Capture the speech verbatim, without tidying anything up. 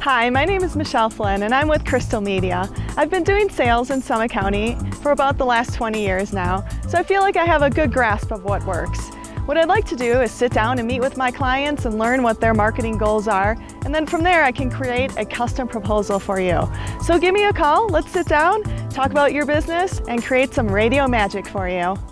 Hi, my name is Michelle Flynn and I'm with Krystal Media. I've been doing sales in Summit County for about the last twenty years now, so I feel like I have a good grasp of what works. What I'd like to do is sit down and meet with my clients and learn what their marketing goals are, and then from there I can create a custom proposal for you. So give me a call, let's sit down, talk about your business, and create some radio magic for you.